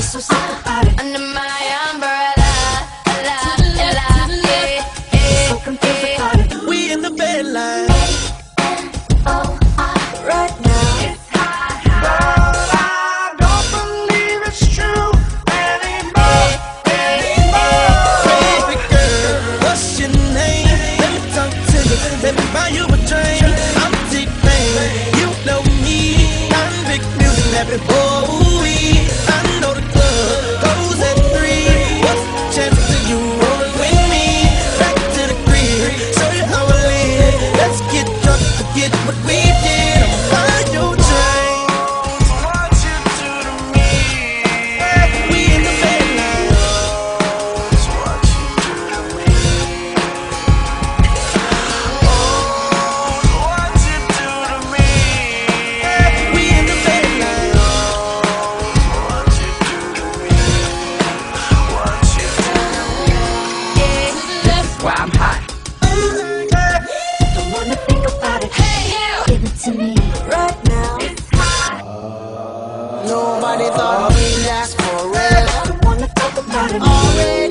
so sick about it. Under my umbrella, So confused about it. We in the bed line. Right now. it's hot, But I don't believe it's true anymore. Baby girl, what's your name? Let me talk to you. Let me buy you a drink. I'm T-Pain. You know me. I'm big music, happy boy. I know the club goes at 3. What's the chances of you rolling with me? Back to the crib, show you how I live. Let's get drunk, forget what we did. I'm buying you a drink. What you do to me? We in the bed now. What you do to me? What you do to me? We in the bed now. What you do to me? What you do to me? that's why I'm hot. Don't wanna think about it. Hey, you, Give it to me. Right now. it's hot. Nobody thought we'd last forever. Don't wanna talk about it. Already